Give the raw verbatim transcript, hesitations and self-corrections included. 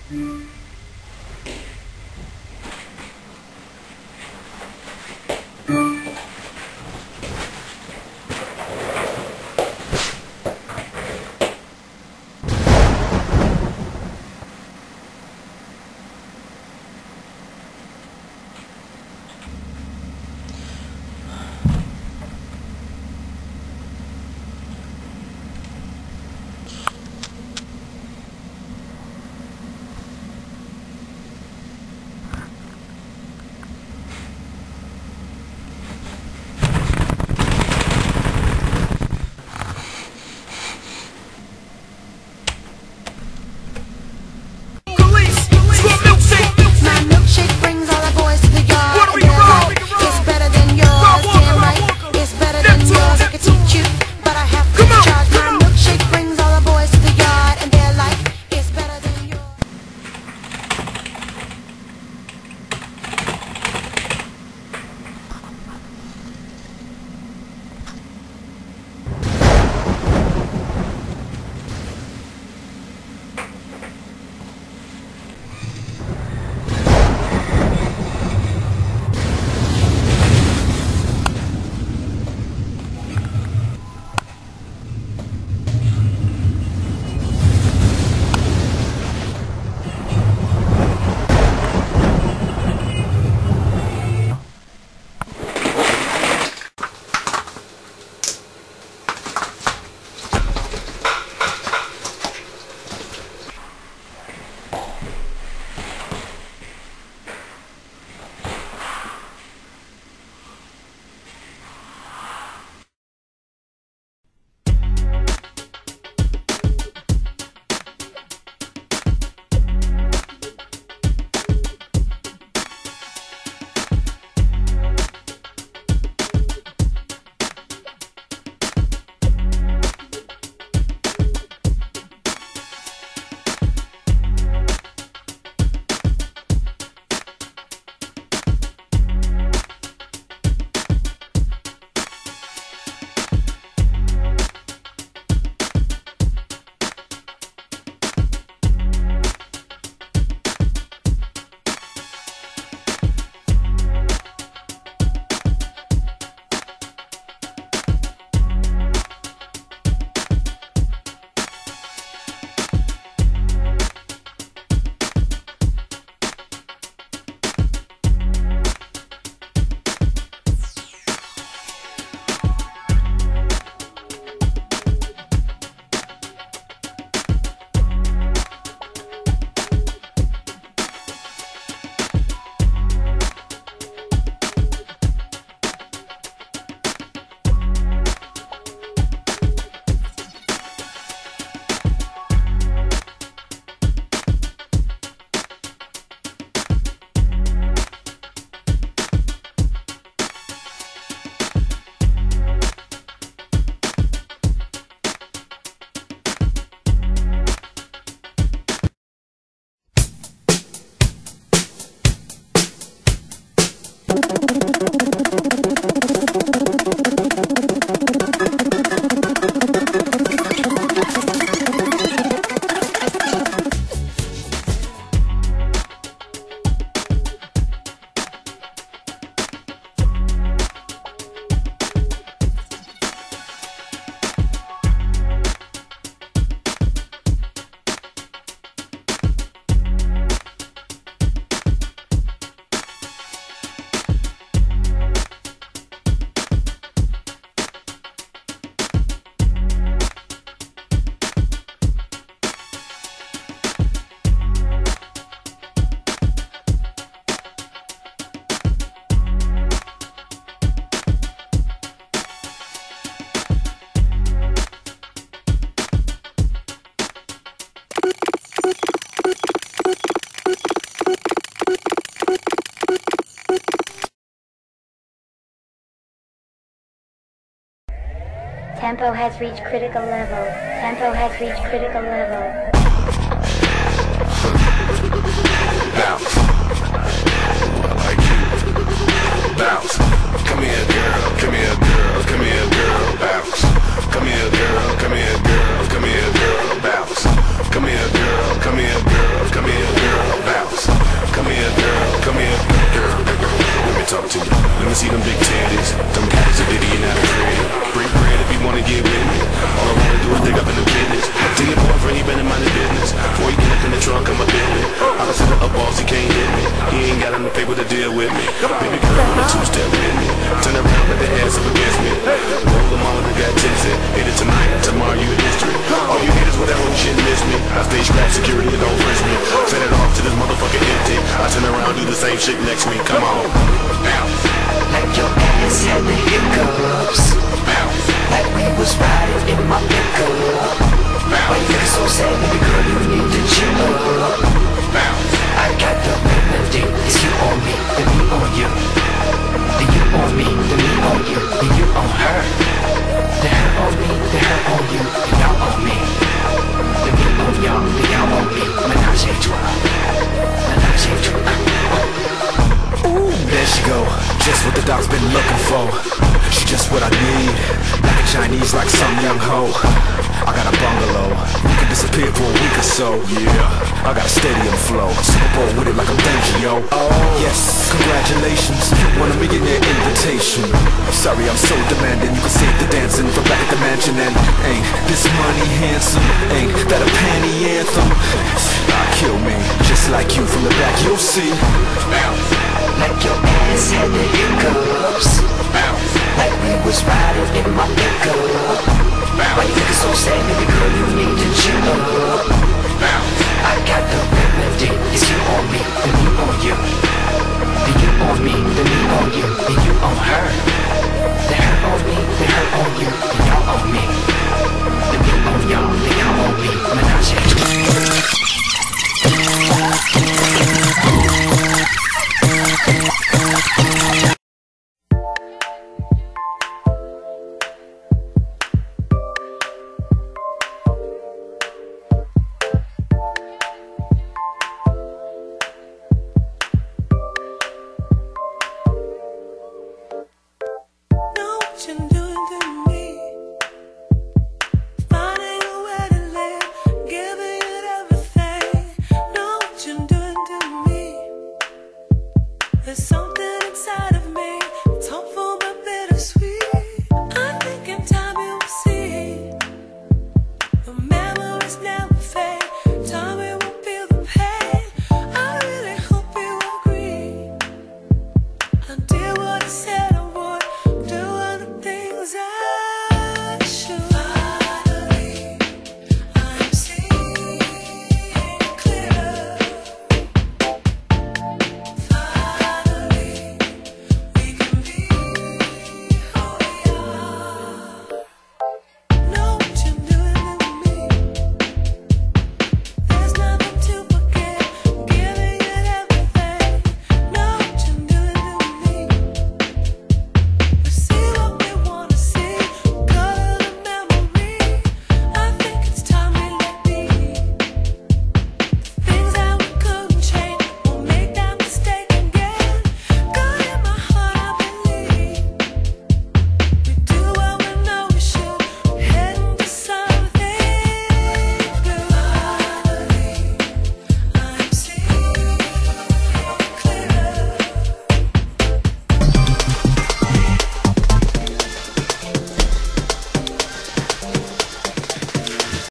Tempo has reached critical level. Tempo has reached critical level. Bounce. I like you. Bounce. Come here, girl. Come here, girl. Come here, girl. Bounce. Come here, girl. Come here, girl. Come here, girl. Bounce. Come here, girl. Come here, girl. Come here, girl. me. I stay strapped, security and don't frisk me. Set it off to this motherfucker empty. I turn around, do the same shit next to me. Come on, bounce. Like your ass had the hiccups. Bounce. Like we was riding in my pickup. Bounce. Why you looking so sad, baby girl, you need to chill up. Bounce. I got the remedy. It's you on me, then me on you. Then you on me, then me on you. Then you on her. Then her on me, then her on you. Then y'all on me. Then me on y'all, then y'all on me. Menage a trois. Menage a trois. Ooh, there she go. Just what the dog's been looking for. She just what I need. Black and Chinese like some young hoe. I got a bungalow. We can disappear for a week or so. Yeah, I got a stadium flow. Super Bowl with it like I'm Benji, yo. Oh, yes, congratulations. You won a millionaire invitation. Sorry, I'm so demanding. You can save the dancing from back at the mansion. And ain't this money handsome? Ain't that a panty anthem? Ah, kill me, just like you from the back, you'll see. Bounce. Like your ass had the hiccups. Bounce. Like we was riding in my pickup. Why you looking so sad, baby girl, you need to chill up. Bounce. I got the remedy. It's you on me, then me on you. Then you on me, then me on you. Then you on her. Then her on me, then her on you. Then y'all on me. Then me on y'all, then y'all on me. Menage a trois. There's something inside of me, it's hopeful but bittersweet. I think in time you'll see the memories never